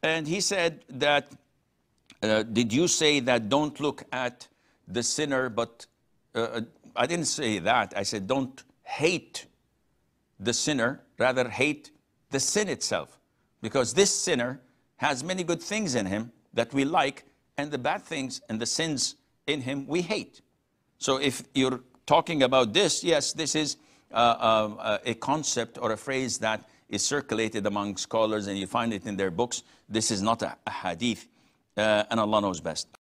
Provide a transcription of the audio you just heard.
And he said that, did you say that don't look at the sinner, but I didn't say that. I said don't hate the sinner, rather hate the sin itself. Because this sinner has many good things in him that we like, and the bad things and the sins in him we hate. So if you're talking about this, yes, this is a concept or a phrase that is circulated among scholars, and you find it in their books. This is not a hadith, and Allah knows best.